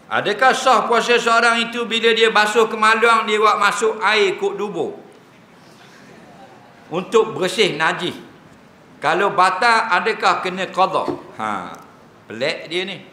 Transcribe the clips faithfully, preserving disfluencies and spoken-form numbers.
Adakah sah puasa seorang itu bila dia basuh kemaluan, dia buat masuk air kok dubur untuk bersih najis? Kalau batal, adakah kena qada? Ha, pelik dia ni.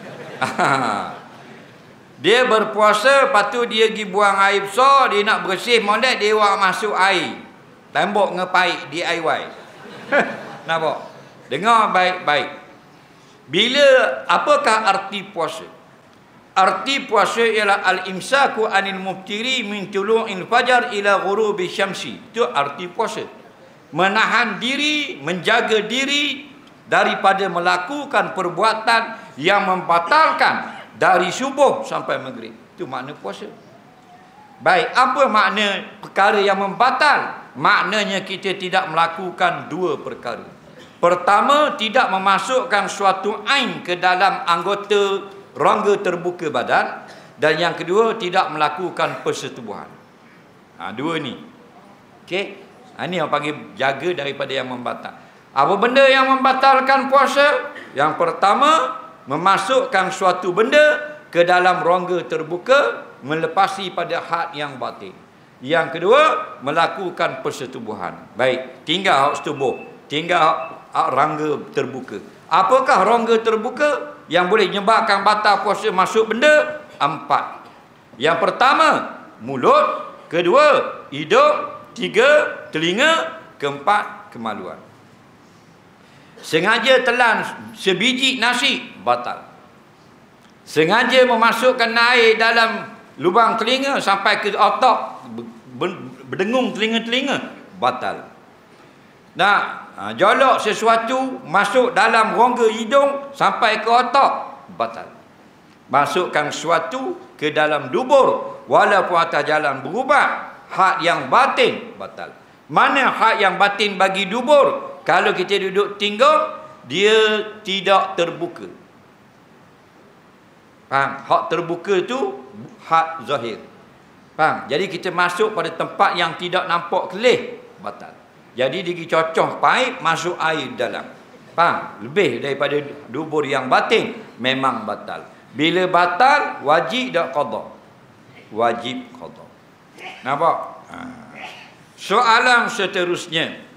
Dia berpuasa, lepas tu dia pergi buang air besar, dia nak bersih molek, dia buat masuk air. Tembok ngepaik D I Y. Nampak? Dengar baik-baik. Bila, apakah arti puasa? Arti puasa ialah al-imsaku anil muftiri min tulu'il fajar ila ghurubi syamsi. Itu arti puasa. Menahan diri, menjaga diri daripada melakukan perbuatan yang membatalkan dari subuh sampai maghrib. Itu makna puasa. Baik, apa makna perkara yang membatal? Maknanya kita tidak melakukan dua perkara. Pertama, tidak memasukkan suatu ain ke dalam anggota rongga terbuka badan, dan yang kedua tidak melakukan persetubuhan. Ha, dua ni. Okey. Ha, ni yang panggil jaga daripada yang membatal. Apa benda yang membatalkan puasa? Yang pertama, memasukkan suatu benda ke dalam rongga terbuka melepasi pada had yang batin. Yang kedua, melakukan persetubuhan. Baik, tinggal hak setubuh, tinggal hak rongga terbuka. Apakah rongga terbuka yang boleh menyebabkan batal puasa masuk benda? Empat. Yang pertama, mulut. Kedua, hidung. Tiga, telinga. Keempat, kemaluan. Sengaja telan sebiji nasi, batal. Sengaja memasukkan air dalam lubang telinga sampai ke otak, berdengung telinga-telinga, batal. Nah, Ha, jolok sesuatu masuk dalam rongga hidung sampai ke otak, batal. Masukkan sesuatu ke dalam dubur walaupun atas jalan berubat, had yang batin, batal. Mana had yang batin bagi dubur? Kalau kita duduk tinggal, dia tidak terbuka. Faham? Hak terbuka tu had zahir. Faham? Jadi kita masuk pada tempat yang tidak nampak kelih, batal. Jadi dia cocoh paip, masuk air dalam. Faham? Lebih daripada dubur yang batin, memang batal. Bila batal, wajib tak qada? Wajib qada. Nampak? Ha. Soalan seterusnya.